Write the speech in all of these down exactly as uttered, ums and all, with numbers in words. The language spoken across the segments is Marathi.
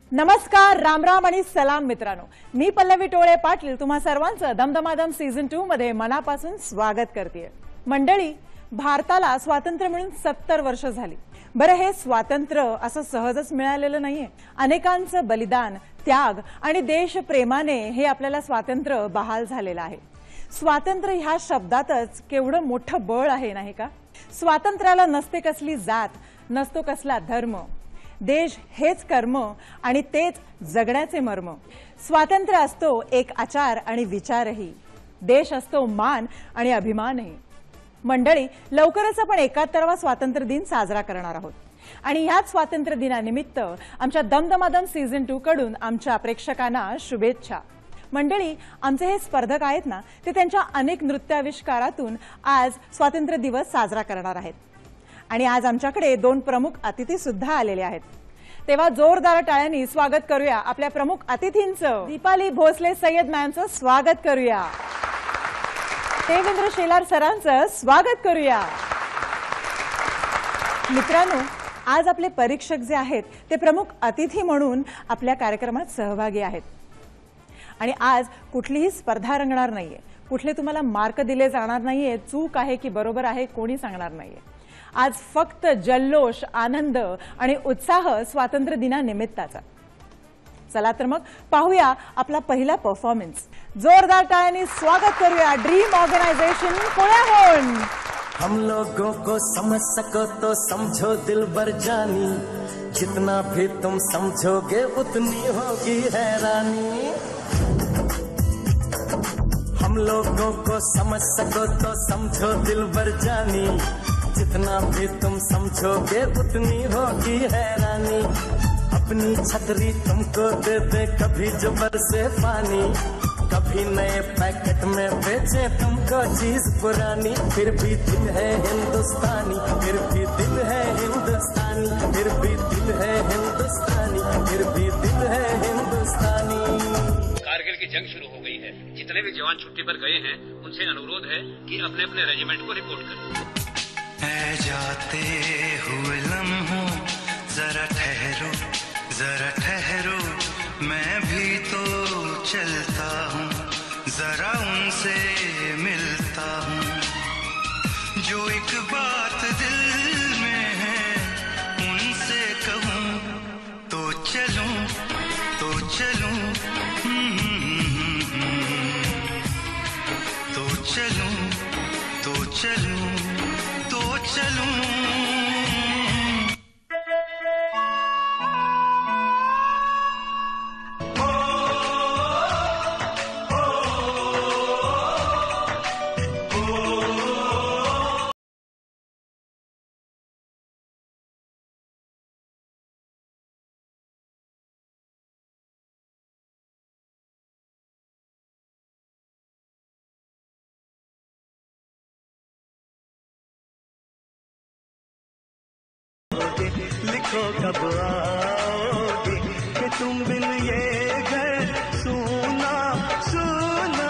नमस्कार, रामराम आणि सलाम मित्रांनो. मी पल्लवी टोळे पाटील तुम्हा सर्वांचं दमदमादम सीझन टू मध्ये मनापासून स्वागत करते. मंडळी, भारताला स्वातंत्र्य मिळून सत्तर वर्ष झाली. बरं, हे स्वातंत्र्य असं सहजच मिळालेलं नाहीये. अनेकांचं बलिदान, त्याग आणि देशप्रेमाने हे आपल्याला स्वातंत्र्य बहाल झालेलं आहे. स्वातंत्र्य ह्या शब्दातच केवढं मोठं बळ आहे नाही का? स्वातंत्र्याला नसते कसली जात, नसतो कसला धर्म. देश हेच कर्म आणि तेच जगण्याचे मर्म. स्वातंत्र्य असतो एक आचार आणि विचारही. देश असतो मान आणि अभिमानही. मंडळी, लवकरच आपण एकाहत्तरावा स्वातंत्र्य दिन साजरा करणार आहोत आणि याच स्वातंत्र्य दिनानिमित्त आमच्या दमदमादम सीझन टू कडून आमच्या प्रेक्षकांना शुभेच्छा. मंडळी, आमचे हे स्पर्धक आहेत ना, ते त्यांच्या अनेक नृत्याविष्कारातून आज स्वातंत्र्य दिवस साजरा करणार आहेत. आणि आज आमच्याकडे दोन प्रमुख अतिथी सुद्धा आलेले आहेत. तेव्हा जोरदार टाळ्यांनी स्वागत करूया आपल्या प्रमुख अतिथींचं. दीपाली भोसले सय्यद मॅमचं स्वागत करूया. देवेंद्र शेलार सरांचं स्वागत करूया. मित्रांनो, आज आपले परीक्षक जे आहेत ते प्रमुख अतिथी म्हणून आपल्या कार्यक्रमात सहभागी आहेत. आणि आज कुठलीही स्पर्धा रंगणार नाहीये. कुठले तुम्हाला मार्क दिले जाणार नाहीये. चूक आहे की बरोबर आहे कोणी सांगणार नाहीये. आज फक्त जल्लोष, आनंद आणि उत्साह स्वातंत्र्य दिनानिमित्ताचा. चला तर मग पाहूया आपला पहिला परफॉर्मन्स. जोरदार टाळ्यांनी स्वागत करूया ड्रीम ऑर्गेनायझेशन पुण्याहून. हम लोगों को समझ सको तो समझो दिलबर जानी, जितना भी तुम समझोगे उतनी होगी हैरानी. हम लोगों को समझ सको तो समझो दिलबर जानी, जितना भी तुम समझोगे उतनी होगी हैरानी. अपनी छतरी तुमको दे दे कभी जो बरसे पानी, कभी नए पैकेट में बेचे तुमको चीज पुरानी. फिर भी दिल है हिंदुस्तानी, फिर भी दिल है हिंदुस्तानी, फिर भी दिल है हिंदुस्तानी, फिर भी दिल है हिंदुस्तानी. कारगिल की जंग शुरू हो गई है. जितने भी जवान छुट्टी पर गए हैं उनसे अनुरोध है कि अपने अपने रेजिमेंट को रिपोर्ट करें. ऐ जाते हुए लम्हों जरा ठहरो, जरा ठहरो, मैं भी तो चलता हूँ, जरा उनसे मिलता हूँ. जो एक बात दिल में है उनसे कहूँ तो चलूं, तो चलूं, तो चलूं, तो चलूं, तो चलूं. लिखो कब आओगे कि तुम बिन ये घर सुना सुना.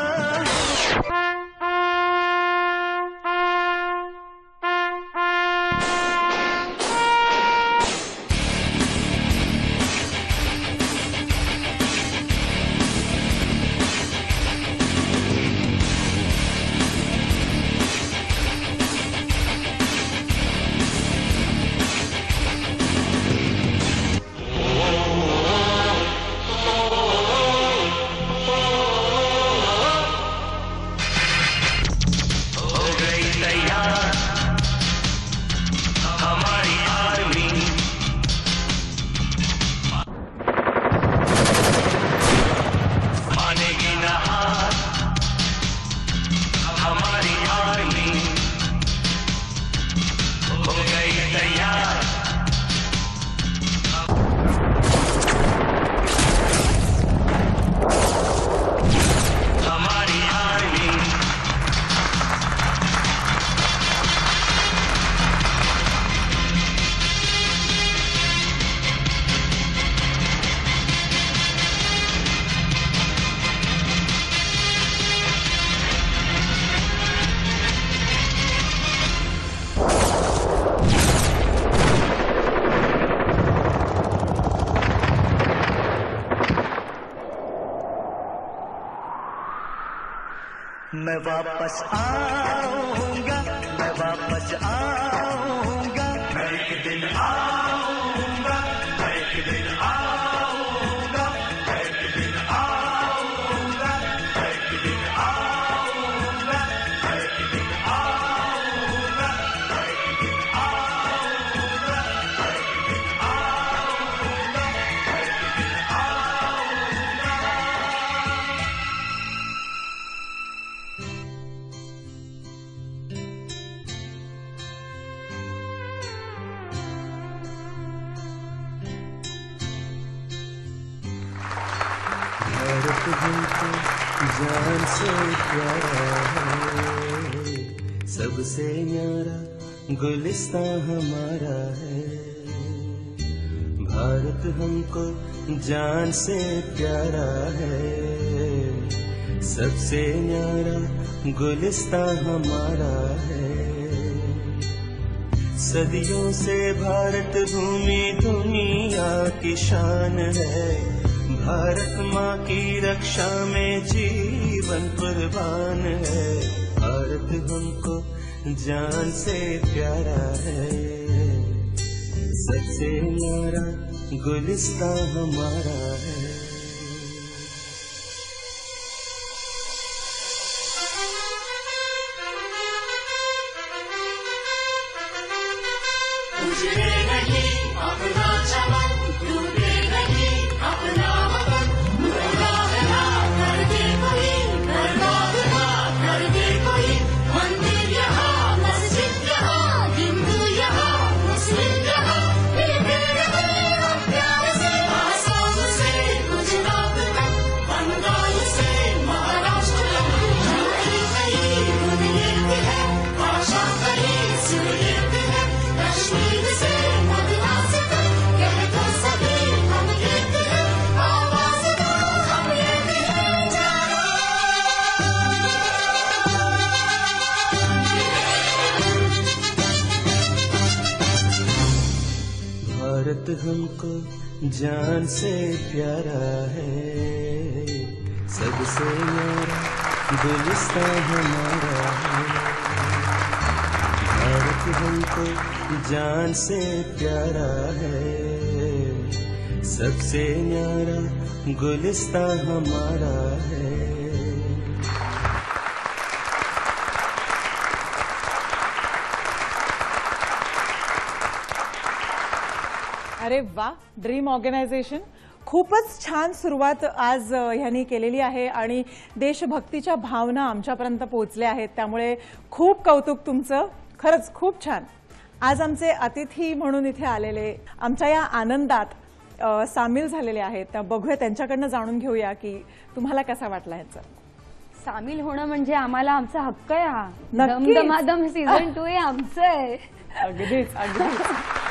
वापस आऊंगा, मैं वापस आऊंगा, मैं एक दिन आऊंगा, मैं एक दिन आऊंगा, मैं एक दिन आऊंगा, मैं एक दिन आऊंगा, मैं एक दिन आऊंगा, मैं एक दिन आऊंगा, मैं एक दिन आऊंगा, मैं एक दिन आऊंगा। भारत हमको जान से प्यारा है, सबसे न्यारा गुलिस्तां हमारा है। भारत हमको जान से प्यारा है, सबसे न्यारा गुलिस्तां हमारा है। सदियों से भारत भूमि दुनिया की शान है, भारत माँ की रक्षा में जीवन कुर्बान है। भारत हमको जान से प्यारा है, सबसे न्यारा गुलिस्तां हमारा है। उजड़े नहीं अपना चमन, डूबे नहीं अपना वतन, बर्बाद ना कर दे कोई, बर्बाद ना कर दे कोई। मंदिर यहाँ, मस्जिद यहाँ, हिंदू यहाँ, मुस्लिम यहाँ, मिलके रहे हम प्यार से। आसाम से गुजरात तक, बंगाल से महाराष्ट्र तक, झूठी कहीं दुनिया की है, भाषा कहीं सुनिए की है। कश्मीर से मदरास तक, कह दो सभी हम एक हैं, आवाज दो हम एक हैं। भारत हमको जान से प्यारा है, सबसे न्यारा गुलिस्तां हमारा है। भारत हमको जान से प्यारा है, सबसे न्यारा गुलिस्तां हमारा है। अरे वा, ड्रीम ऑर्गनायझेशन खूपच छान सुरुवात आज अ, ह्यांनी केलेली आहे आणि देशभक्तीच्या भावना आमच्यापर्यंत पोहोचल्या आहेत, त्यामुळे खूप कौतुक तुमचं, खरंच खूप छान. आज आमचे अतिथी म्हणून इथे आलेले, आमच्या या आनंदात अ, सामील झालेले आहेत, त्या बघूया, त्यांच्याकडनं जाणून घेऊया की तुम्हाला कसा वाटला ह्याचा. सामील होणं म्हणजे आम्हाला आमचा हक्क आहे. हा नक्कीच. दमदमादम सीझन टू हे आमचं आहे. अगदीच अगदीच.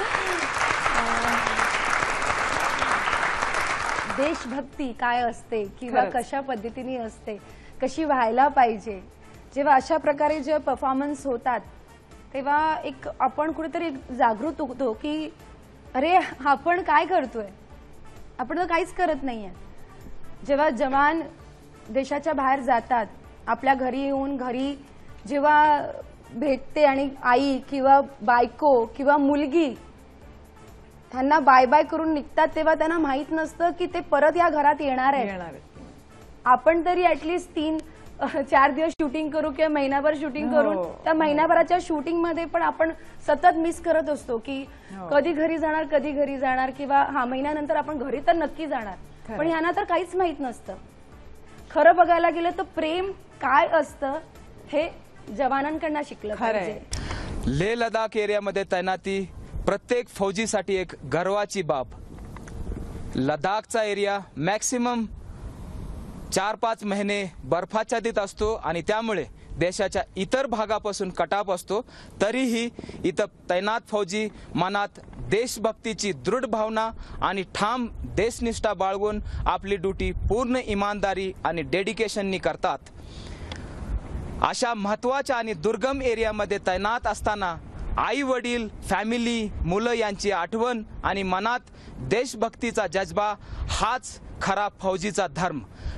देशभक्ती काय असते किंवा खरंच. कशा पद्धतीने असते, कशी व्हायला पाहिजे, जेव्हा अशा प्रकारे जे परफॉर्मन्स होतात तेव्हा एक आपण कुठेतरी जागृत होतो की अरे आपण काय करतोय, आपण तर काहीच करत नाहीये. जेव्हा जवान देशाच्या बाहेर जातात, आपल्या घरी येऊन घरी जेव्हा भेटते आणि आई किंवा बायको किंवा मुलगी त्यांना बाय बाय करून निघतात, तेव्हा त्यांना माहित नसतं की ते परत या घरात येणार आहे. येणार आहेत. आपण तरी ऍटलीस्ट तीन अह, चार दिवस शूटिंग करू किंवा महिनाभर शूटिंग हो. करून त्या महिनाभराच्या शूटिंग मध्ये पण आपण सतत मिस करत असतो की हो. कधी घरी जाणार, कधी घरी जाणार, किंवा हा महिन्यानंतर आपण घरी तर नक्की जाणार. खरं. पण यांना तर काहीच माहित नसतं. खरं बघायला गेलं तर प्रेम काय असतं हे जवानांकडनं शिकलं खरंय. पाहिजे. लेह लडाख एरियामध्ये तैनाती प्रत्येक फौजीसाठी एक गर्वाची बाब. लडाखचा एरिया मॅक्सिमम चार पाच महिने बर्फाच्छादित असतो आणि त्यामुळे देशाच्या इतर भागापासून कटाप असतो. तरीही इथं तैनात फौजी मनात देशभक्तीची दृढ भावना आणि ठाम देशनिष्ठा बाळगून आपली ड्युटी पूर्ण इमानदारी आणि डेडिकेशननी करतात. अशा महत्त्वाच्या आणि दुर्गम एरियामध्ये तैनात असताना आई वडील, फॅमिली, मुलं यांची आठवण आणि मनात देशभक्तीचा जज्बा हाच खरा फौजीचा धर्म.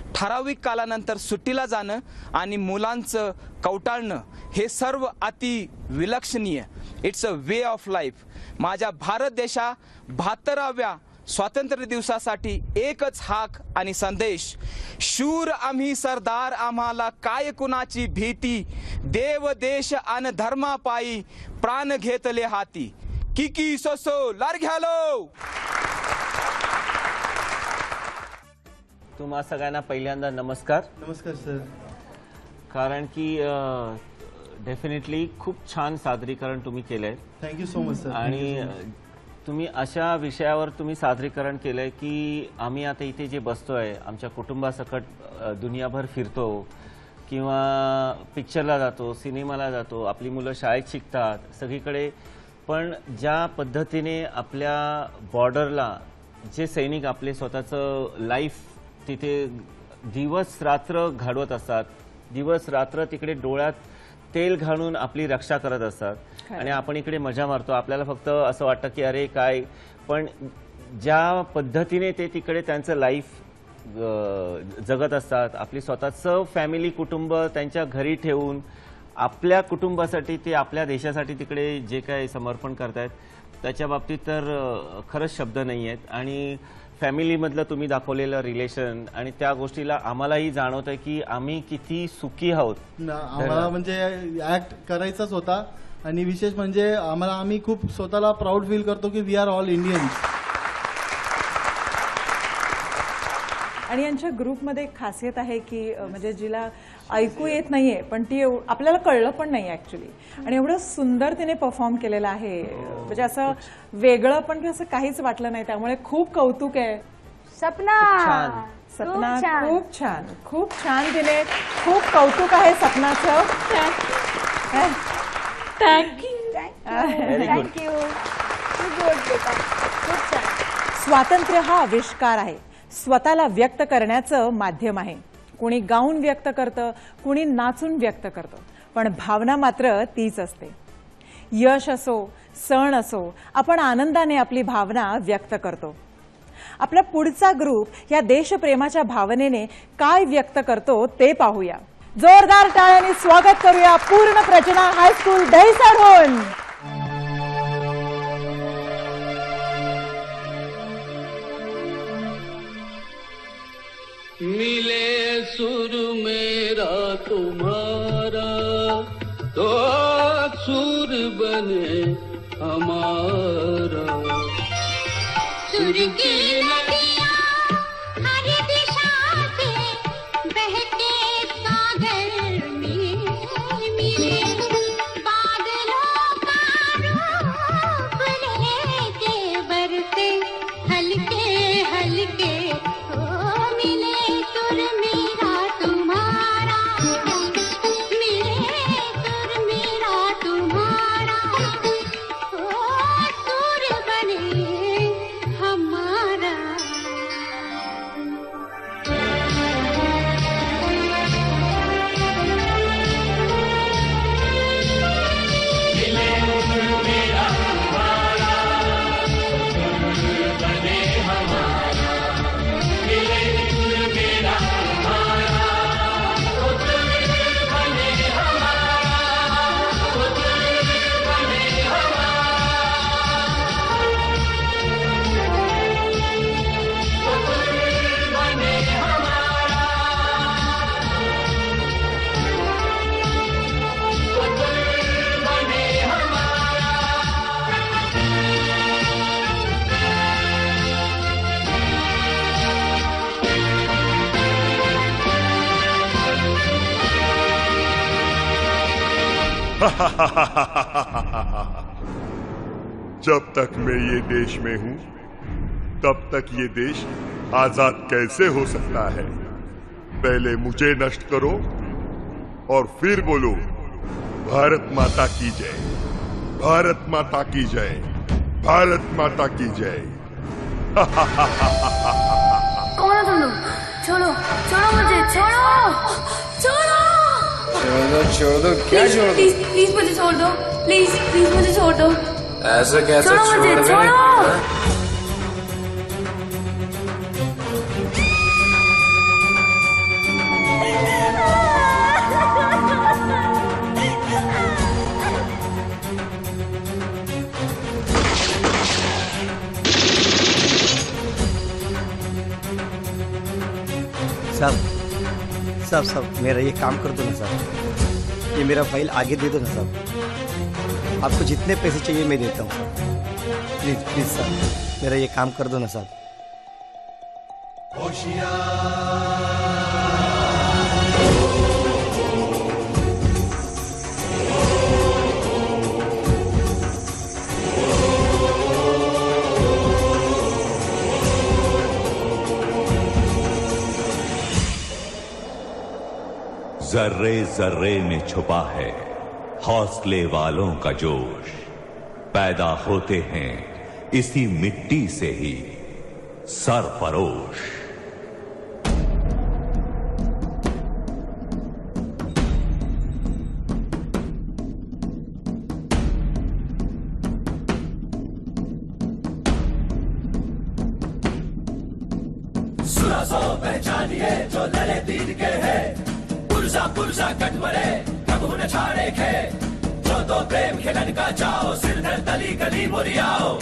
ठराविक कालानंतर सुट्टीला जाणं आणि मुलांचं कवटाळणं हे सर्व अति विलक्षणीय. It's a way of life. माझ्या भारत देशा बहात्तराव्या स्वातंत्र्य दिवसासाठी एकच हाक आणि संदेश. शूर आम्ही सरदार, आम्हाला काय कुणाची भीती, देव देश अन धर्मापायी प्राण घेतले हाती. किकी सोसो लार घ्यालो. तुम्हा सगळ्यांना पहिल्यांदा नमस्कार. नमस्कार सर. कारण की डेफिनेटली खूप छान सादरीकरण तुम्ही केलंय. Thank you so much sir. आणि तुम्ही अशा विषयावर तुम्ही सादरीकरण केलंय की आम्ही आता इथे जे बसतोय आमच्या कुटुंबासकट दुनियाभर फिरतो किंवा पिक्चरला जातो, सिनेमाला जातो, आपली मुलं शाळेत शिकतात सगळीकडे, पण ज्या पद्धतीने आपल्या बॉर्डरला जे सैनिक आपले स्वतःचं लाईफ तिथे दिवस रात्र घडवत असतात, दिवस रात्र तिकडे डोळ्यात तेल घालून आपली रक्षा करत असतात आणि आपण इकडे मजा मारतो. आपल्याला फक्त असं वाटतं की अरे काय, पण ज्या पद्धतीने ते तिकडे त्यांचं लाईफ जगत असतात, आपली स्वतःचं फॅमिली कुटुंब त्यांच्या घरी ठेवून आपल्या कुटुंबासाठी ते आपल्या देशासाठी तिकडे जे काही समर्पण करतायत त्याच्या बाबतीत तर खरंच शब्द नाही आहेत. आणि फॅमिलीमधलं तुम्ही दाखवलेलं रिलेशन आणि त्या गोष्टीला आम्हालाही जाणवतंय की आम्ही किती सुखी आहोत. आम्हाला म्हणजे ऍक्ट करायचाच होता आणि विशेष म्हणजे आम्हाला आम्ही खूप स्वतःला प्राऊड फील करतो की वी आर ऑल इंडियन्स. आणि यांच्या ग्रुपमध्ये एक खासियत आहे की म्हणजे जिला ऐकू येत नाहीये पण ती आपल्याला कळलं पण नाही ऍक्च्युली, आणि एवढं सुंदर तिने परफॉर्म केलेलं आहे. म्हणजे असं वेगळं पण असं काहीच वाटलं नाही, त्यामुळे खूप कौतुक आहे. सपना सपना खूप छान, खूप छान तिने, खूप कौतुक आहे सपनाचं. Thank you thank you. स्वातंत्र्य हा आविष्कार आहे, स्वतःला व्यक्त करण्याचं माध्यम आहे. कुणी गाऊन व्यक्त करतं, कुणी नाचून व्यक्त करतं, पण भावना मात्र तीच असते. यश असो, सण असो, आपण आनंदाने आपली भावना व्यक्त करतो. आपला पुढचा ग्रुप या देशप्रेमाच्या भावनेने काय व्यक्त करतो ते पाहूया. जोरदार टाळ्यांनी स्वागत करूया पूर्ण प्रजना हायस्कूल दहिसरहून. मिले सुर मेरा तुम्हारा तो सुर बने हमारा. सुर की नदियाँ हर दिशा से बहते सागर में मिले, बादलों का रूप लेके बरसे हल्के हल्के जब तक मैं ये देश में हूं तब तक ये देश आजाद कैसे हो सकता है? पहले मुझे नष्ट करो और फिर बोलो भारत माता की जय, भारत माता की जय, भारत माता की जय. कौन है तुम लोग? छोड़ो छोड़ो मुझे, छोड़ो छोड़ो छोड़ दो छोड़ दो. क्या छोड़ दो? प्लीज प्लीज मुझे छोड़ दो, प्लीज प्लीज मुझे छोड़ दो. ऐसा कैसे छोड़ो मुझे, छोड़ छोड़ो. साहब साहब मेरा ये काम कर दो ना साहब, ये मेरा फाइल आगे दे दो ना साहब, आपको जितने पैसे चाहिए मैं देता हूँ साहब, प्लीज प्लीज साहब मेरा ये काम कर दो ना साहब। जर्रे जर्रे में छुपा है हौसले वालों का जोश, पैदा होते हैं इसी मिट्टी से ही सरफरोश। सुरा सो पहचानिए जो लड़े दीन के हैं, पुरजा पुरजा कट मरे कबू न छाड़े खे, जो दो प्रेम खिलन का चाओ सिरधर तली गली मुरियाओ।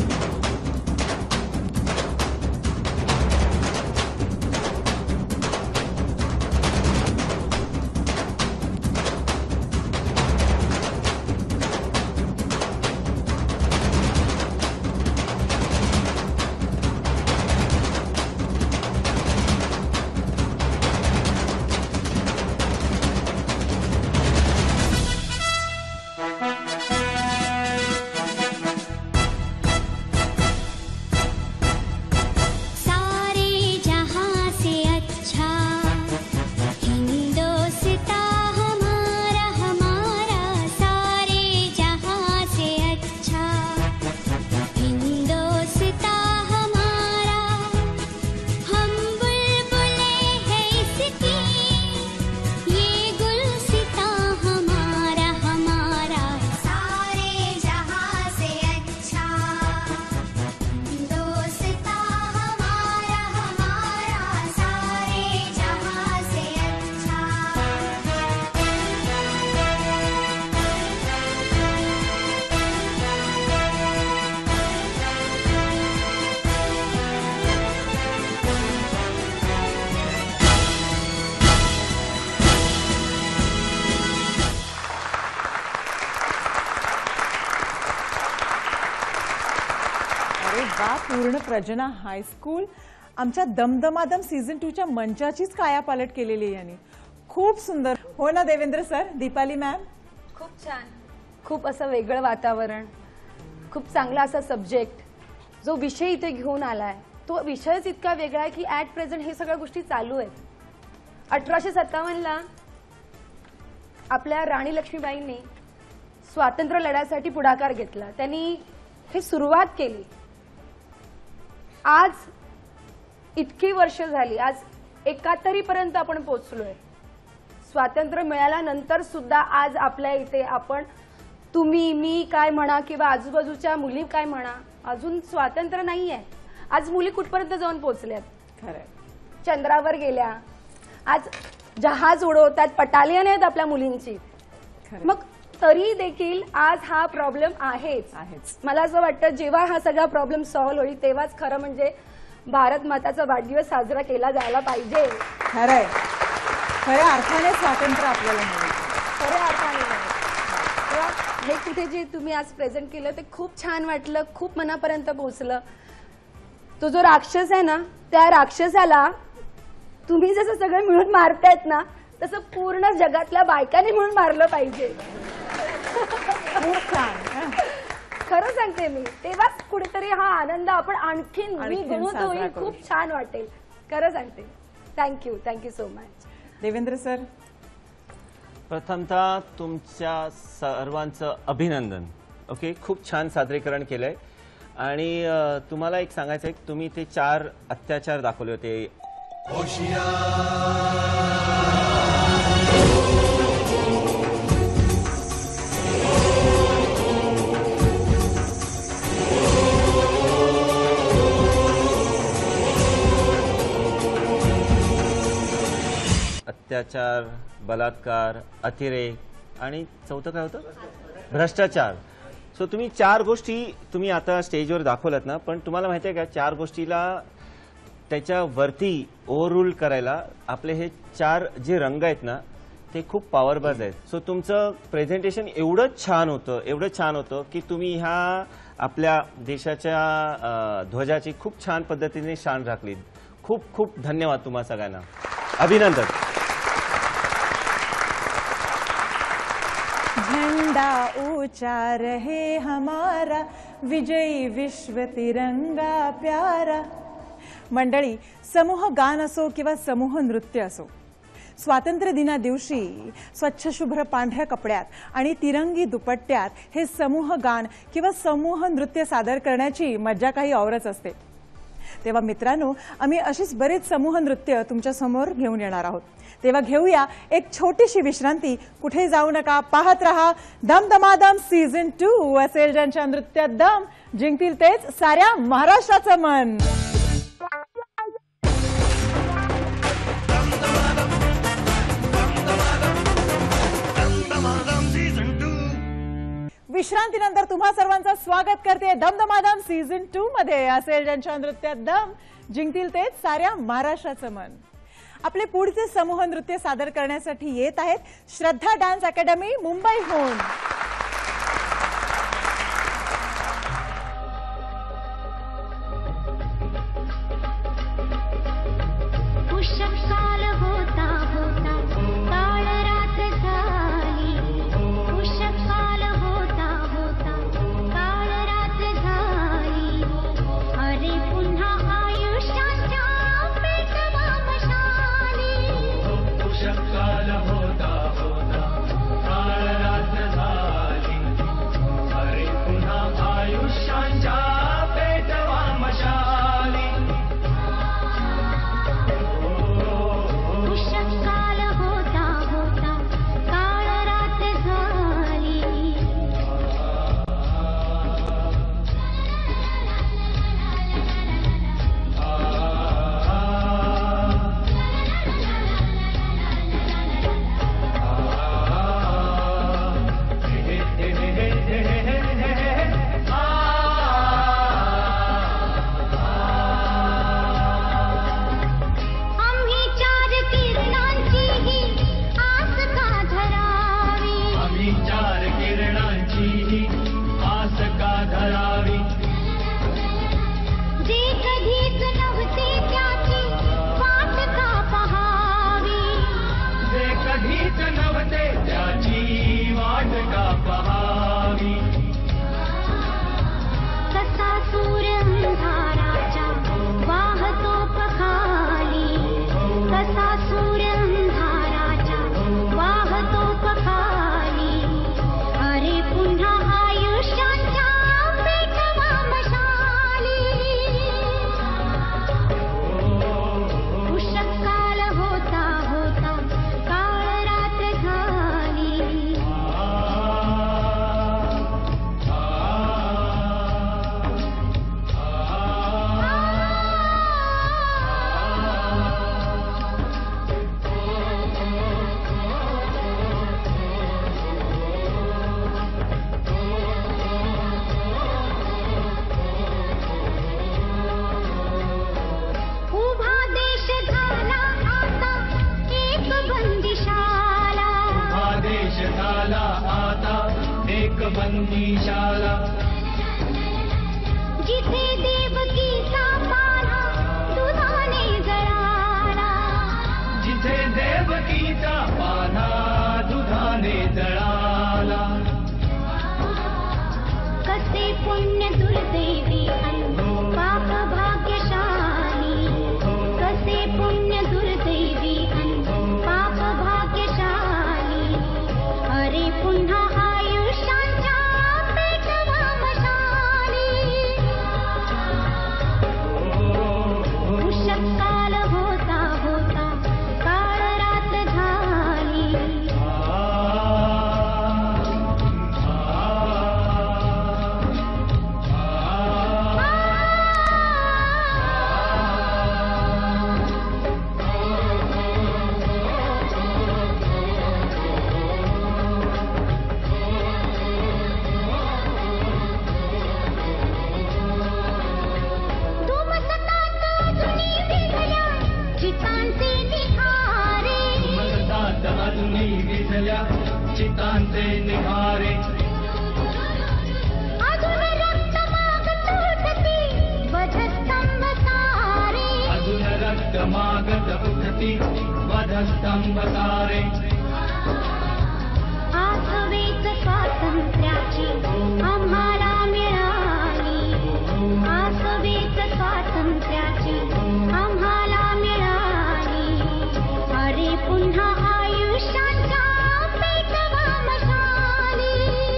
पूर्ण प्रजना हायस्कूल आमच्या दमदमादम सीझन टू च्या मंचाचीच कायापालट केलेली यांनी. खूप सुंदर हो ना देवेंद्र सर, दीपाली मॅम? खूप छान, खूप असं वेगळं वातावरण, खूप चांगला असा सब्जेक्ट, जो विषय इथे घेऊन आलाय तो विषयच इतका वेगळा आहे की ऍट प्रेझेंट हे सगळ्या गोष्टी चालू आहेत. अठराशे सत्तावन्न ला आपल्या राणी लक्ष्मीबाईंनी स्वातंत्र्य लढ्यासाठी पुढाकार घेतला, त्यांनी हे सुरुवात केली. आज इतकी वर्ष झाली, आज एकाहत्तरी पर्यंत आपण पोहोचलोय. स्वातंत्र्य मिळाल्यानंतर सुद्धा आज आपल्या इथे आपण तुम्ही मी काय म्हणा किंवा आजूबाजूच्या मुली काय म्हणा, अजून स्वातंत्र्य नाहीये. आज मुली कुठपर्यंत जाऊन पोहोचल्यात, खरं चंद्रावर गेल्या, आज जहाज उडवतात, पटालियन आहेत आपल्या मुलींची. मग तरी देखील आज हा प्रॉब्लेम आहेच आहेच. मला असं वाटतं जेव्हा हा सगळा प्रॉब्लेम सॉल्व्ह होईल तेव्हाच खरं म्हणजे भारत माताचा वाढदिवस साजरा केला जायला पाहिजे. खरंय, खऱ्या अर्थाने स्वातंत्र्य आपल्याला मिळेल, खऱ्या अर्थाने. हे कुठे जे तुम्ही आज प्रेझेंट केलं ते खूप छान वाटलं, खूप मनापर्यंत पोहोचलं. तो जो राक्षस आहे ना, त्या राक्षसाला तुम्ही जसं सगळे मिळून मारतायत ना, तसं पूर्ण जगातल्या बायकांनी मिळून मारलं पाहिजे. खूप छान, खरं सांगते मी. तेव्हाच कुठेतरी हा आनंद आपण आणखीन द्विगुणित होईल, खूप छान वाटेल. खरं सांगते. Thank you, thank you so much. Devendra sir, प्रथमतः तुमच्या सर्वांचं अभिनंदन. ओके, खूप छान सादरीकरण केलंय. आणि तुम्हाला एक सांगायचं आहे की तुम्ही ते चार अत्याचार दाखवले होते. अत्याचार, बलात्कार, अतिरेक आणि चौथं काय होतं, भ्रष्टाचार. सो तुम्ही चार गोष्टी तुम्ही आता स्टेजवर दाखवल्यात ना, पण तुम्हाला माहिती आहे का चार गोष्टीला त्याच्यावरती ओव्हररूल करायला आपले हे चार जे रंग आहेत ना ते खूप पॉवरबाज आहेत. सो तुमचं प्रेझेंटेशन एवढं छान होतं एवढं छान होतं की तुम्ही ह्या आपल्या देशाच्या ध्वजाची खूप छान पद्धतीने शान राखली. खूप खूप धन्यवाद तुम्हा सगळ्यांना. अभिनंदन. झंडा ऊंचा रहे हमारा विजयी विश्व तिरंगा प्यारा. मंडळी, समूह गान असो किंवा समूह नृत्य असो, स्वातंत्र्य दिना दिवशी स्वच्छ शुभ्र पांढऱ्या कपड्यात आणि तिरंगी दुपट्ट्यात हे समूह गान किंवा समूह नृत्य सादर करण्याची मजा काही औरच असते. तेव्हा मित्रांनो, आम्ही अशीच बरेच समूह नृत्य तुमच्या समोर घेऊन येणार आहोत. तेव्हा घेऊया एक छोटीशी विश्रांती. कुठे जाऊ नका, पाहत रहा. दमदमादम सीझन टू असेल ज्यांच्या नृत्यात दम, जिंकतील तेच साऱ्या महाराष्ट्राचं मन. विश्रांतीनंतर तुम्हा सर्वांचं स्वागत करते दमदमादम सीझन टू मध्ये. असेल ज्यांच्या नृत्यात दम, जिंकतील तेच साऱ्या महाराष्ट्राचं मन. आपले पुढचे समूह नृत्य सादर करण्यासाठी येत आहेत श्रद्धा डान्स अकॅडमी मुंबईहून. बंदीशाला जिथे देवकीचा पाना दुधाने जळाला जिथे देवकीचा पाना दुधाने जळाला कसे पुण्य दुर्दैवी पाप भाग्यशाली कसे पुण्य दुर्दैवी पाप भाग्यशाली अरे पुन्हा Ah चितांचे निघारे अजून रक्त मागत उठती वधस्तंभ सारे अजून रक्त मागत उठती वधस्तंभ सारे आसवेच स्वातंत्र्याची आम्हाला मिळाली आसवेच स्वातंत्र्याची आम्हाला मिळाली अरे पुन्हा आयुष्याच्या पेटवा मशाली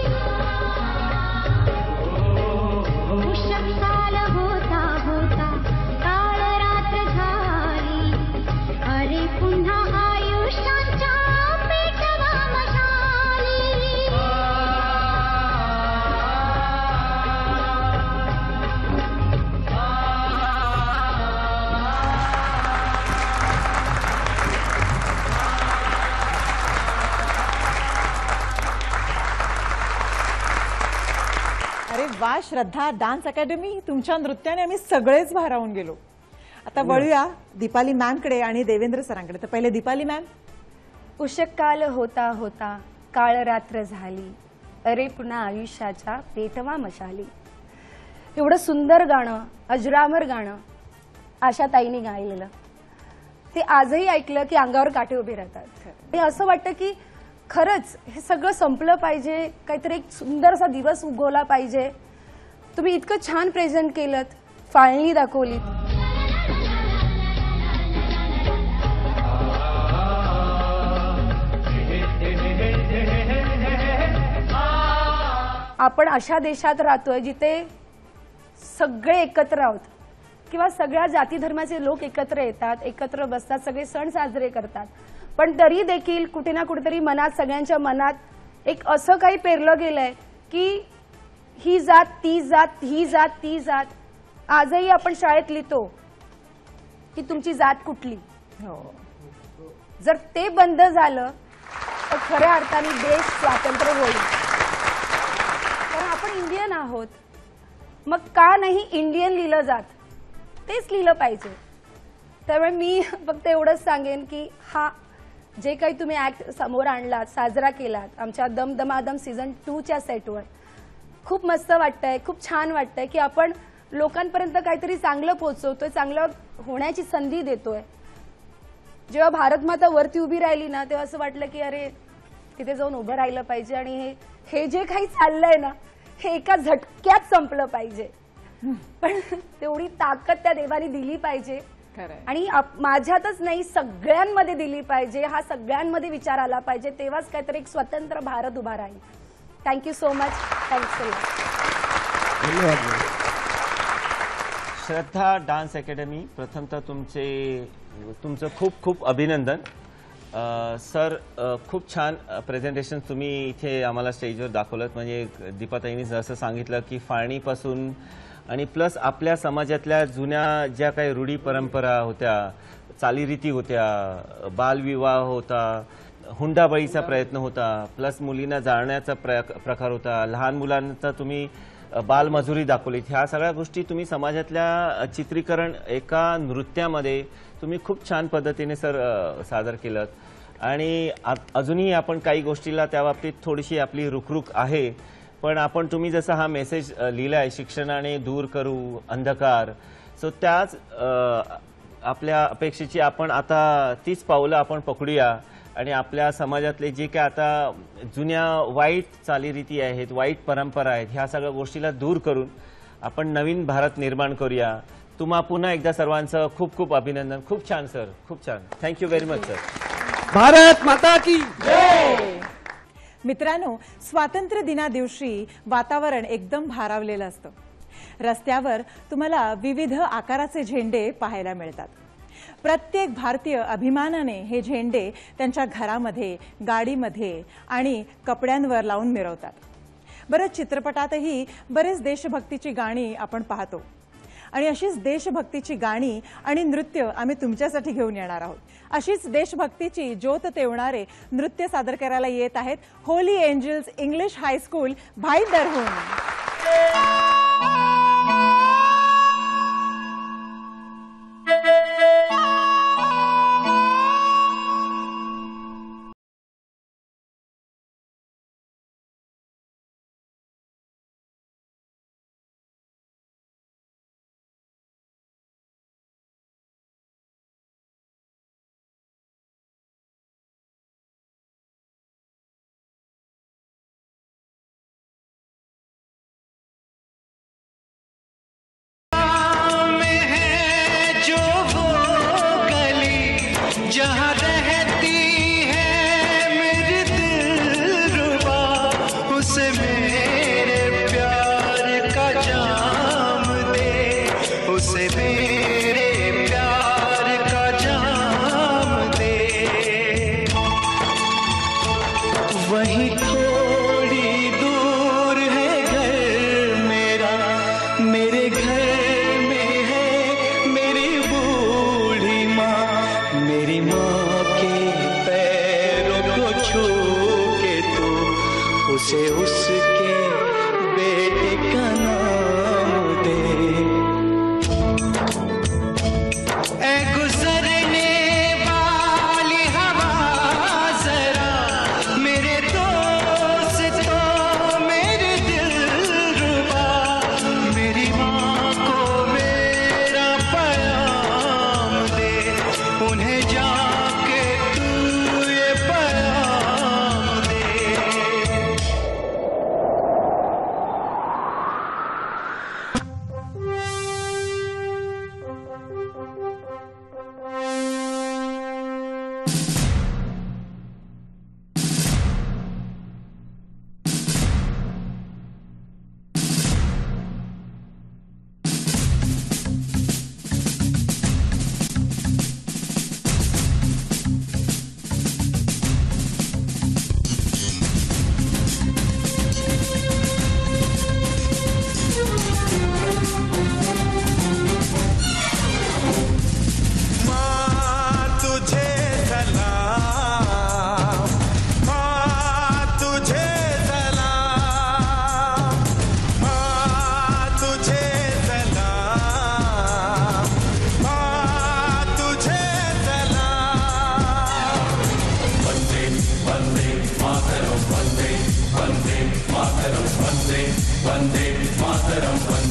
पुष्यक साल होता होता काळ रात्र झाली अरे पुन्हा आयुष्याच्या पेटवा मशाली अरे वा श्रद्धा डान्स अकॅडमी, तुमच्या नृत्याने आम्ही सगळेच भारावून गेलो. आता वळूया दीपाली मॅमकडे आणि देवेंद्र सरांकडे. तर पहिले दीपाली मॅम. उषक काल होता होता काळ रात्र झाली अरे पुन्हा आयुष्याच्या पेटवा मशाली. एवढं सुंदर गाणं, अजरामर गाणं आशाताईंनी गायलेलं, ते आजही ऐकलं की अंगावर काटे उभे राहतात. हे असं वाटतं की खरंच हे सगळं संपलं पाहिजे, काहीतरी एक सुंदरसा दिवस उगवला पाहिजे. तुम्ही इतकं छान प्रेझेंट केलं, फाळणी दाखवली. आपण अशा देशात राहतोय जिथे सगळे एकत्र आहोत किंवा सगळ्या जाती धर्माचे लोक एकत्र येतात, एकत्र बसतात, सगळे सण साजरे करतात. पण तरी देखील कुठे ना कुठेतरी मनात, सगळ्यांच्या मनात एक असं काही पेरलं गेलंय की ही जात ती जात, ही जात ती जात. आजही आपण शाळेत लिहितो की तुमची जात कुठली. जर ते बंद झालं तर खऱ्या अर्थाने देश स्वतंत्र होईल. कारण आपण इंडियन आहोत, मग का नाही इंडियन लिहिलं जात, तेच लिहिलं पाहिजे. त्यामुळे मी फक्त एवढंच सांगेन की हा जे काही तुम्ही ऍक्ट समोर आणलात, साजरा केलात आमच्या दमदमादम सीझन टूच्या सेटवर, खूप मस्त वाटतंय, खूप छान वाटतंय की आपण लोकांपर्यंत काहीतरी चांगलं पोहोचवतोय, चांगलं होण्याची संधी देतोय. जेव्हा भारत माता वरती उभी राहिली ना, तेव्हा असं वाटलं की अरे तिथे जाऊन उभं राहिलं पाहिजे आणि हे हे जे काही चाललंय ना, हे एका झटक्यात संपलं पाहिजे. पण तेवढी ताकद त्या देवाने दिली पाहिजे आणि माझ्यातच नाही सगळ्यांमध्ये दिली पाहिजे. हा सगळ्यांमध्ये विचार आला पाहिजे, तेव्हाच काहीतरी एक स्वतंत्र भारत उभा राहील. Thank you so much. Thanks. Shraddha dance academy, प्रथमतः तुमचे तुमचं खूप खूप अभिनंदन. सर, खूप छान प्रेझेंटेशन तुम्ही इथे आम्हाला स्टेजवर दाखवलं. म्हणजे दीपाताईंनी जसं सांगितलं की फाळणीपासून आणि प्लस आपल्या समाजातल्या जुन्या ज्या काही रूढी परंपरा होत्या, चालीरीती होत्या, बालविवाह होता, हुंडाबळीचा प्रयत्न होता, प्लस मुलींना जाळण्याचा प्रकार होता, लहान मुलांचा तुम्ही बालमजुरी दाखवली. ह्या सगळ्या गोष्टी तुम्ही समाजातल्या चित्रीकरण एका नृत्यामध्ये तुम्ही खूप छान पद्धतीने सर सादर केलं. आणि अजूनही आपण काही गोष्टीला त्या बाबतीत थोडीशी आपली रुखरुख आहे, पण आपण तुम्ही जसा हा मेसेज लिहिलाय, शिक्षणाने दूर करू अंधकार, सो त्याच आपल्या अपेक्षेची आपण आता तीच पावलं आपण पकडूया आणि आपल्या समाजातले जे काय आता जुन्या वाईट चालीरीती आहेत, वाईट परंपरा आहेत, ह्या सगळ्या गोष्टीला दूर करून आपण नवीन भारत निर्माण करूया. तुम्हा पुन्हा एकदा सर्वांचं खूप खूप अभिनंदन. खूप छान सर, खूप छान. Thank you very much sir. Bharat माता की जय. मित्रांनो, स्वातंत्र्य दिना दिवशी वातावरण एकदम भारावलेलं असतं. रस्त्यावर तुम्हाला विविध आकाराचे झेंडे पाहायला मिळतात. प्रत्येक भारतीय अभिमानाने हे झेंडे त्यांच्या घरामध्ये, गाडीमध्ये आणि कपड्यांवर लावून मिरवतात. बरं, चित्रपटातही बरेच देशभक्तीची गाणी आपण पाहतो आणि अशीच देशभक्तीची गाणी आणि नृत्य आम्ही तुमच्यासाठी घेऊन येणार आहोत. अशीच देशभक्तीची ज्योत तेवणारे नृत्य सादर करायला येत आहेत होली एंजल्स इंग्लिश हायस्कूल भाईंदरहून.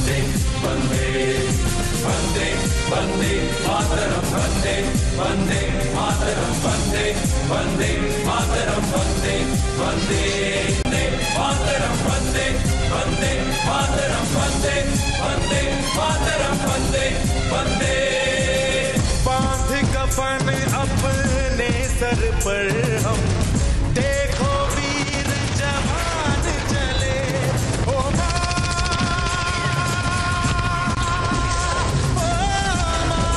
वंदे वंदे वंदे वंदे मातरम वंदे वंदे मातरम वंदे वंदे मातरम वंदे वंदे मातरम वंदे वंदे मातरम वंदे वंदे मातरम वंदे वंदे। बांध कफन अपने सर पर हम देखो वीर जवान चले ओ माँ, ओ माँ।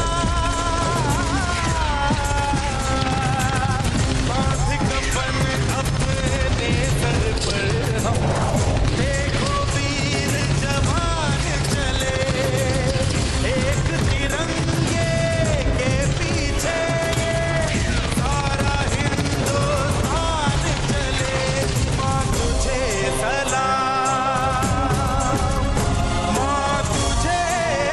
बांध कफन अपने सर पर हम देखो वीर जवान चले एक तिरंगे के पीछे ये सारा हिंदुस्तान चले। माँ तुझे सलाम, माँ तुझे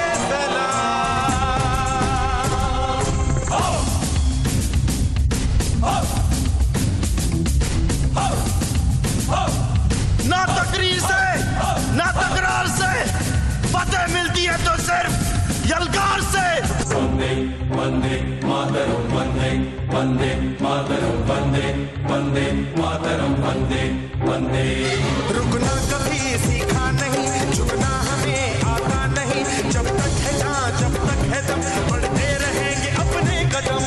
सलाम। ना तकरीर से ना तकरार से फतेह मिलती है तो सिर्फ यलगार से। वंदे वंदे मातरम वंदे वंदे मातरम वंदे वंदे मातरम वंदे वंदे। रुकना कभी सीखा नहीं, झुकना हमें आता नहीं। जब तक है जहाँ जब तक है दम बढ़ते रहेंगे अपने कदम।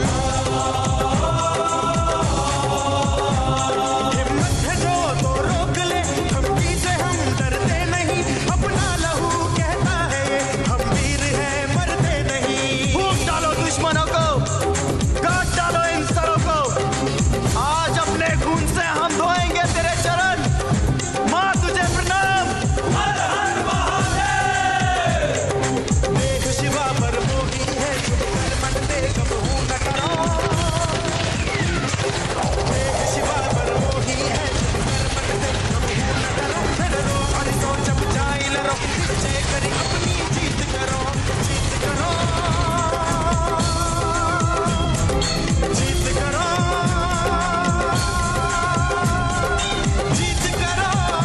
हिम्मत है जो तो रोक ले, धमकी से हम डरते नहीं। अपना लहू कहता है ये, हम वीर हैं मरते नहीं। फूंक डालो दुश्मनों को, काट डालो इन सरों को। आज अपने खून से हम धोएंगे तेरे चरण। माँ तुझे प्रणाम। हर हर महादेव। देख शिवा पर मोही है, चुप कर मन दे कब हूँ न करो। देख शिवा पर मोही है, चुप कर मन दे कब हूँ न करो। डरो और तो जब जाए लड़ो, पीछे करी अपनी जीत करो, जीत करो, जीत करो, जीत करो।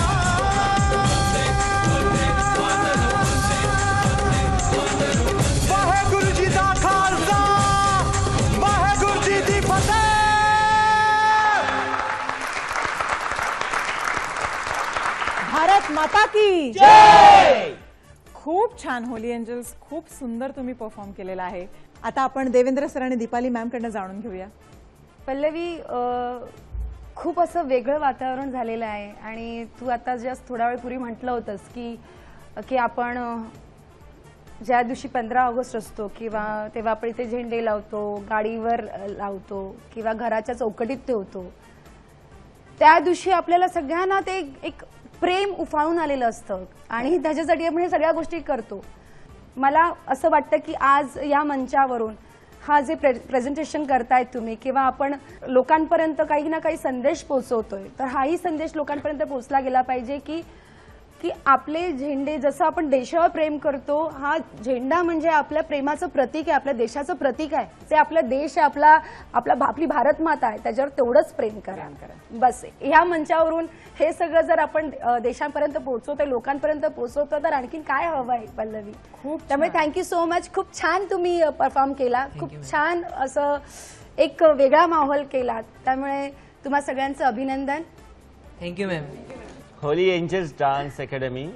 वाहेगुरु जी दा खालसा, वाहेगुरु जी दी फतेह। भारत माता की जय। खूप छान होली एंजल्स, खूप सुंदर तुम्ही परफॉर्म केलेला आहे. आता आपण देवेंद्र सर आणि दीपाली मॅम कडनं जाणून घेऊया. पल्लवी, अ, खूप असं वेगळं वातावरण झालेलं आहे आणि तू आता जस्ट थोडा वेळ पूर्वी म्हटलं होतंस की की आपण अ, ज्या दिवशी पंधरा ऑगस्ट असतो किंवा तेव्हा आपण इथे झेंडे लावतो, गाडीवर अ, लावतो किंवा घराच्या चौकटीत ठेवतो, त्या दिवशी आपल्याला सगळ्यांना ते एक प्रेम उफाळून आलेलं असतं आणि त्याच्यासाठी आपण हे सगळ्या गोष्टी करतो. मला असं वाटतं की आज या मंचावरून हा जे प्रे प्रेझेंटेशन करतायत तुम्ही किंवा आपण लोकांपर्यंत काही ना काही संदेश पोहोचवतोय, तर हाही संदेश लोकांपर्यंत पोहोचला गेला पाहिजे की की आपले झेंडे, जसं आपण देशावर प्रेम करतो, हा झेंडा म्हणजे आपल्या प्रेमाचं प्रतीक आहे, आपल्या देशाचं प्रतीक आहे. ते आपला देश आहे, आपला आपला आपली भारत माता आहे, त्याच्यावर तेवढंच प्रेम करा. बस ह्या मंचावरून हे सगळं जर आपण अ, देशांपर्यंत पोहोचवतोय, लोकांपर्यंत पोहोचवतो, तर आणखीन काय हवं आहे पल्लवी. खूप त्यामुळे थँक्यू सो मच. खूप छान तुम्ही परफॉर्म केला, खूप छान असं एक वेगळा माहोल केला, त्यामुळे तुम्हा सगळ्यांचं अभिनंदन. Thank you ma'am. Holy Angels dance academy,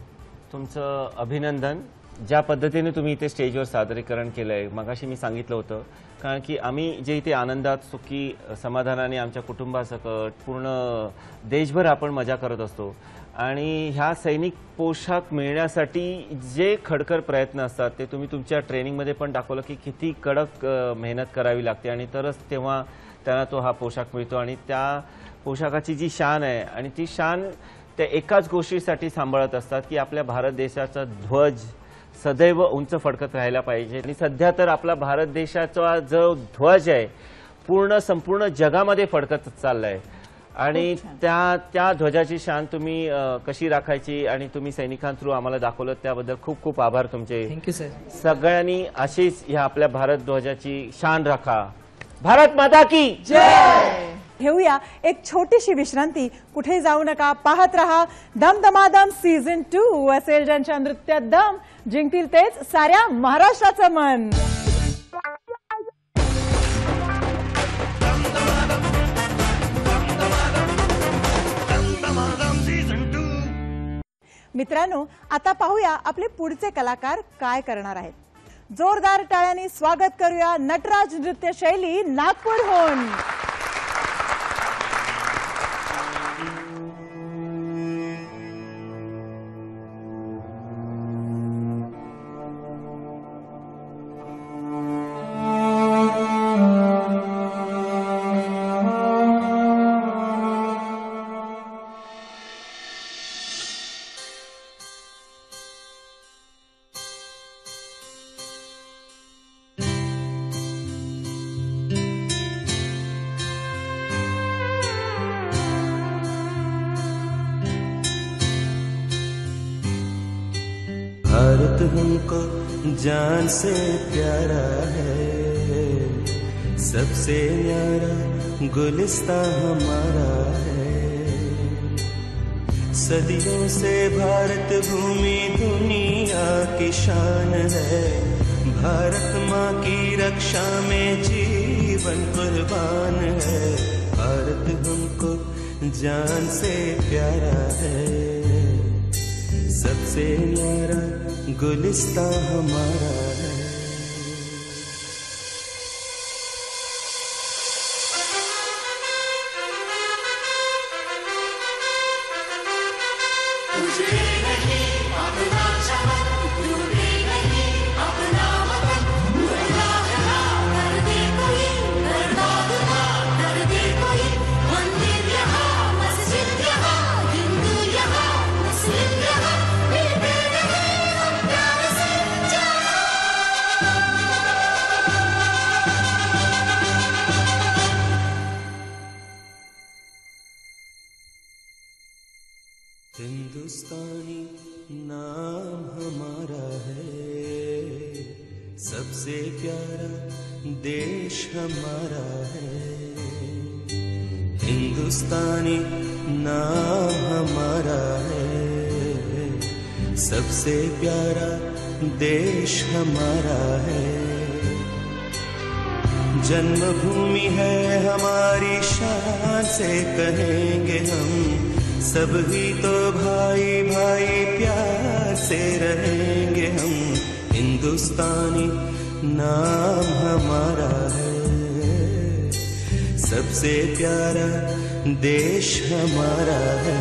तुमचं अभिनंदन. ज्या पद्धतीने तुम्ही इथे स्टेजवर सादरीकरण केलं आहे, मगाशी मी सांगितलं होतं, कारण की आम्ही जे इथे आनंदात, सुखी, समाधानाने आमच्या कुटुंबासकट पूर्ण देशभर आपण मजा करत असतो आणि ह्या सैनिक पोशाख मिळण्यासाठी जे खडकर प्रयत्न असतात ते तुम्ही तुमच्या ट्रेनिंगमध्ये पण दाखवलं की किती कडक मेहनत करावी लागते आणि तरच तेव्हा त्यांना तो हा पोशाख मिळतो. आणि त्या पोशाखाची जी शान आहे आणि ती शान त्या एकाच गोष्टीसाठी सांभाळत असतात की आपल्या भारत देशाचा ध्वज सदैव उंच फडकत राहायला पाहिजे. आणि सध्या तर आपला भारत देशाचा जो ध्वज आहे पूर्ण संपूर्ण जगामध्ये फडकत चाललाय आणि त्या त्या ध्वजाची शान तुम्ही कशी राखायची आणि तुम्ही सैनिकांथ्रू आम्हाला दाखवलं, त्याबद्दल खूप खूप आभार तुमचे. Thank you sir. सगळ्यांनी अशीच ह्या आपल्या भारत ध्वजाची शान राखा. भारत माता की जय. घेऊया एक छोटीशी विश्रांती. कुठे जाऊ नका, पाहत रहा. दमदमादम सीझन टू असेल ज्यांच्या नृत्यात दम, जिंकतील तेच साऱ्या महाराष्ट्राचं मन. मित्रांनो, आता पाहूया आपले पुढचे कलाकार काय करणार आहेत. जोरदार टाळ्यांनी स्वागत करूया नटराज नृत्य शैली नागपूरहून. भारत हमको जान से प्यारा है, सबसे न्यारा गुलिस्तां हमारा है. सदियों से भारत भूमि दुनिया की शान है, भारत माँ की रक्षा में जीवन कुर्बान है. भारत हमको जान से प्यारा है, सबसे न्यारा गुलिस्तां हमारा है. हिंदुस्तानी नाम हमारा है, सबसे प्यारा देश हमारा है. हिंदुस्तानी नाम हमारा है, सबसे प्यारा देश हमारा है. जन्मभूमि है हमारी, शान से कहेंगे हम, सब ही तो भाई भाई प्यार से रहेंगे हम. हिंदुस्तानी नाम हमारा है, सबसे प्यारा देश हमारा है.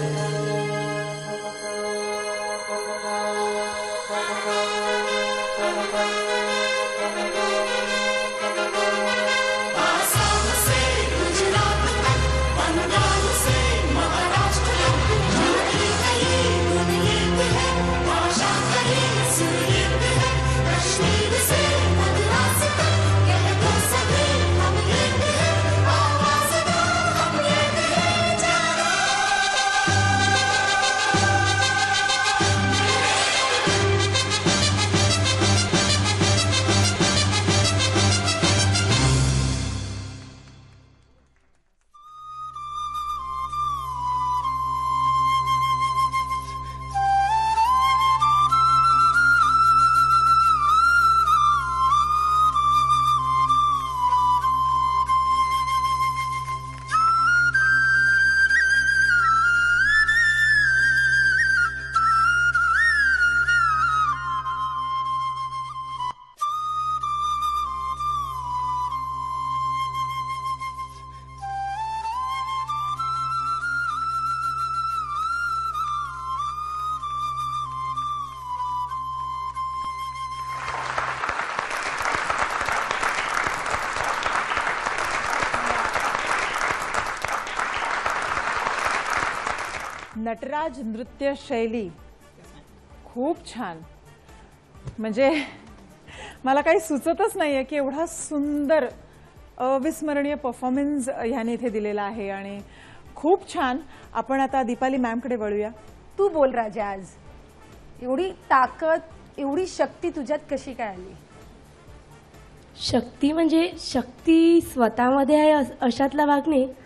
नटराज नृत्य शैली खूप छान. म्हणजे मला काही सुचतच नाहीये की एवढा सुंदर अविस्मरणीय परफॉर्मन्स ह्याने इथे दिलेला आहे आणि खूप छान. आपण आता दीपाली मॅमकडे वळूया. तू बोल राजा, आज एवढी ताकद, एवढी शक्ती तुझ्यात कशी काय आली? शक्ती म्हणजे शक्ती स्वतःमध्ये आहे अशातला भाग नाही,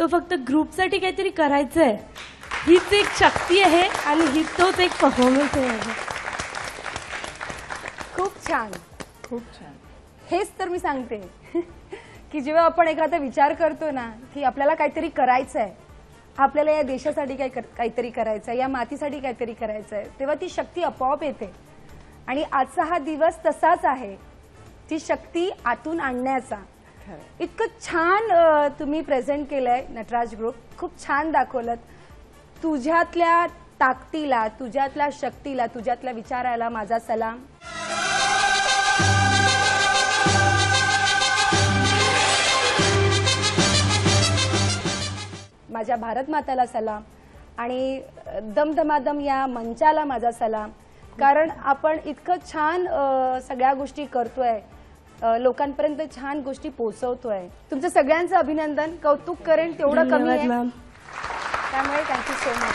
तो फक्त ग्रुपसाठी काहीतरी करायचंय, हीच एक शक्ती आहे आणि ही तोच एक परफॉर्मन्स आहे. खूप छान. खूप छान. हेच तर मी सांगते की जेव्हा आपण एखादा विचार करतो ना की आपल्याला काहीतरी करायचं आहे, आपल्याला या देशासाठी काही काहीतरी करायचं आहे, या मातीसाठी काहीतरी करायचं आहे, तेव्हा ती शक्ती आपोआप येते. आणि आजचा हा दिवस तसाच आहे, ती शक्ती आतून आणण्याचा. इतकं छान तुम्ही प्रेझेंट केलंय नटराज ग्रुप, खूप छान दाखवलं. तुझ्यातल्या ताकदीला, तुझ्यातल्या शक्तीला, तुझ्यातल्या विचाराला माझा सलाम. माझ्या भारत माताला सलाम आणि दमदमादम या मंचाला माझा सलाम. कारण आपण इतकं छान सगळ्या गोष्टी करतोय, लोकांपर्यंत छान गोष्टी पोहोचवतोय. तुमचं सगळ्यांचं अभिनंदन, कौतुक करेन तेवढं कमी आहे. त्यामुळे थँक्यू सो मच.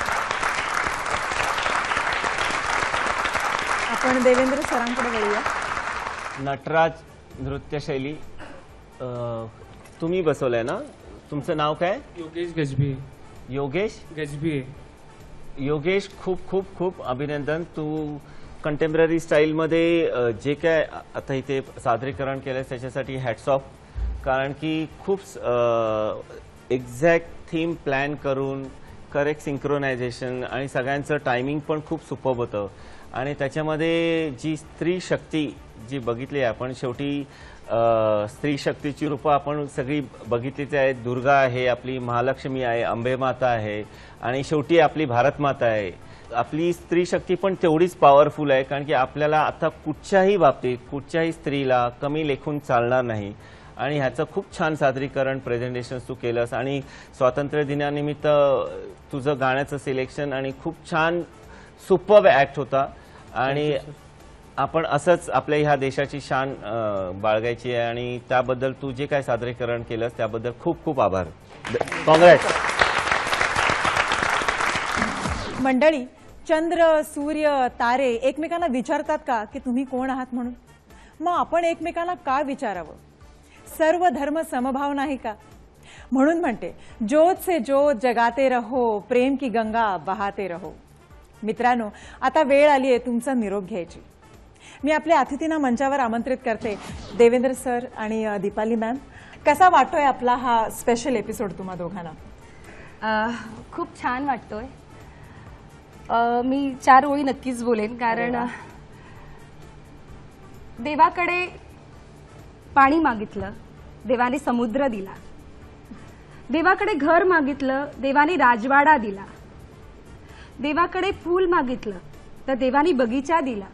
आपण देवेंद्र सरांकडे वळूया. नटराज नृत्यशैली तुम्ही बसवलंय ना? तुमचं नाव काय? योगेश गजबी. योगेश गजबी. योगेश, खूप खूप खूप अभिनंदन. तू कंटेम्पररी स्टाईलमध्ये जे काय आता इथे सादरीकरण केलं त्याच्यासाठी हॅट्स ऑफ. कारण की खूप एक्झॅक्ट थीम प्लॅन करून करेक्ट सिंक्रोनायझेशन आणि सगळ्यांचं टायमिंग पण खूप सुपर्ब होतं. आणि त्याच्यामध्ये जी स्त्री शक्ती जी बघितली आहे आपण, शेवटी स्त्री शक्तीची रूपं आपण सगळी बघितलीच आहेत. दुर्गा आहे, आपली महालक्ष्मी आहे, अंबे माता आहे आणि शेवटी आपली भारत माता आहे. आपली स्त्री शक्ती पण तेवढीच पॉवरफुल आहे. कारण की आपल्याला आता कुठच्याही बाबतीत कुठच्याही स्त्रीला कमी लेखून चालणार नाही. आणि ह्याचं खूप छान सादरीकरण प्रेझेंटेशन तू केलंस. आणि स्वातंत्र्य दिनानिमित्त तुझं गाण्याचं सिलेक्शन आणि खूप छान सुपर्ब ॲक्ट होता. आणि आपण असंच आपल्या ह्या देशाची शान बाळगायची आहे. आणि त्याबद्दल तू जे काय सादरीकरण केलंस त्याबद्दल खूप खूप आभार. काँग्रेस. मंडळी, चंद्र, सूर्य, तारे एकमेकांना विचारतात का की तुम्ही कोण आहात म्हणून? मग आपण एकमेकांना का विचारावं? सर्व धर्म समभाव नाही का? म्हणून म्हणते, ज्योत से ज्योत जगाते रहो, प्रेम की गंगा बहाते रहो. मित्रांनो, आता वेळ आली आहे तुमचा निरोप घ्यायची. मी आपल्या अतिथींना मंचावर आमंत्रित करते. देवेंद्र सर आणि दीपाली मॅम, कसा वाटतोय आपला हा स्पेशल एपिसोड तुम्हा दोघांना? खूप छान वाटतोय. मी चार ओळी नक्कीच बोलेन. कारण देवाकडे पाणी मागितलं, देवाने समुद्र दिला. देवाकडे घर मागितलं, देवाने राजवाडा दिला. देवाकडे फूल मागितलं तर देवाने बगीचा दिला.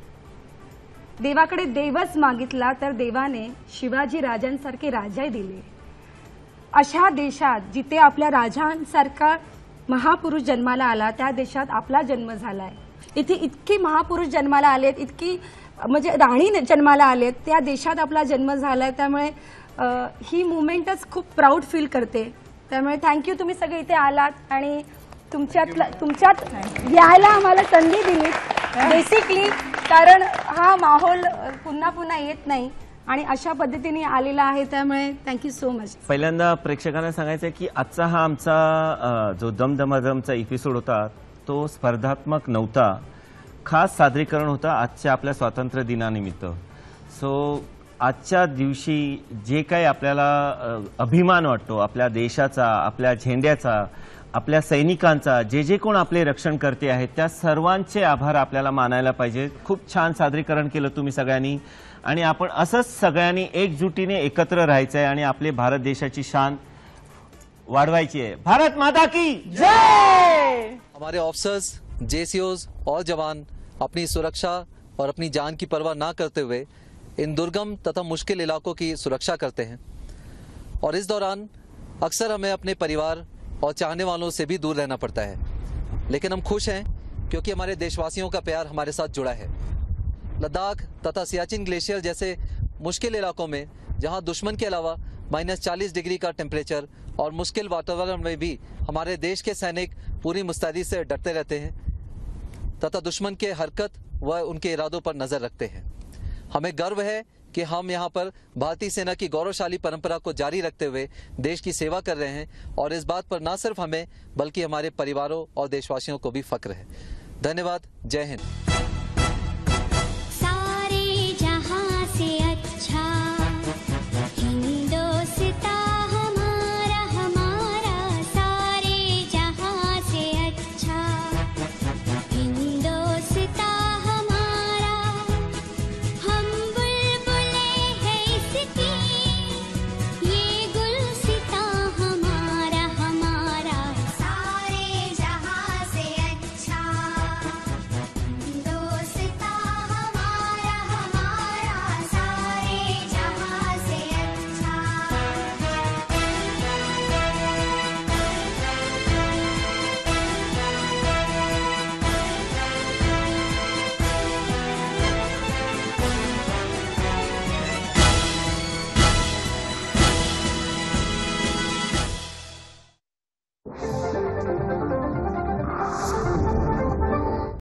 देवाकडे देवच मागितला तर देवाने शिवाजी राजांसारखे राजाही दिले. अशा देशात जिथे आपल्या राजांसारखा महापुरुष जन्माला आला, त्या देशात आपला जन्म झालाय. इथे इतके महापुरुष जन्माला आलेत, इतकी म्हणजे राणी जन्माला आलेत, त्या देशात आपला जन्म झालाय. त्यामुळे ही मुवमेंटच खूप प्राऊड फील करते. त्यामुळे थँक्यू, तुम्ही सगळे इथे आलात आणि तुमच्यात तुमच्यात यायला आम्हाला संधी दिली. बेसिकली कारण हा माहोल पुन्हा पुन्हा येत नाही आणि अशा पद्धतीने आलेला आहे. त्यामुळे थँक्यू सो मच. पहिल्यांदा प्रेक्षकांना सांगायचं की आजचा हा आमचा जो दमदमादमचा एपिसोड होता तो स्पर्धात्मक नव्हता, खास सादरीकरण होता आजच्या आपल्या स्वातंत्र्य दिनानिमित्त. सो आजच्या दिवशी जे काही आपल्याला अभिमान वाटतो आपल्या देशाचा, आपल्या झेंड्याचा, आपल्या सैनिकांचा, जे जे कोण आपले रक्षण करते आहेत त्या सर्वांचे आभार आपल्याला मानायला पाहिजे. खूप छान सादरीकरण केलं तुम्ही सगळ्यांनी आणि आपण असंच सगळ्यांनी एकजुटीने एकत्र राहायचं आहे आणि आपले भारत देशाची शान वाढवायची आहे. भारत माता की जय. हमारे ऑफिसर्स, जेसीओज और जवान अपनी सुरक्षा और अपनी जान की परवाह ना करते हुए इन दुर्गम तथा मुश्किल इलाकों की सुरक्षा करते हैं और इस दौरान अक्सर हमें अपने परिवार और चाहने वालों से भी दूर रहना पड़ता है. लेकिन हम खुश हैं क्योंकि हमारे देशवासियों का प्यार हमारे साथ जुड़ा है. लद्दाख तथा सियाचिन ग्लेशियर जैसे मुश्किल इलाकों में जहां दुश्मन के अलावा माइनस चालीस डिग्री का टेम्परेचर और मुश्किल वातावरण में भी हमारे देश के सैनिक पूरी मुस्तैदी से डटते रहते हैं तथा दुश्मन के हरकत व उनके इरादों पर नजर रखते हैं. हमें गर्व है कि हम यहाँ पर भारतीय सेना की गौरवशाली परंपरा को जारी रखते हुए देश की सेवा कर रहे हैं और इस बात पर न सिर्फ हमें बल्कि हमारे परिवारों और देशवासियों को भी फक्र है। धन्यवाद। जय हिंद।